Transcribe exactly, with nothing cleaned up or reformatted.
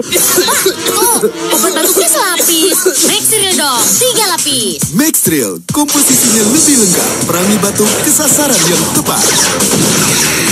Oh, obat batuknya selapis. Maxtril dong, tiga lapis. Maxtril, komposisinya lebih lengkap. Perangi batuk ke sasaran yang tepat.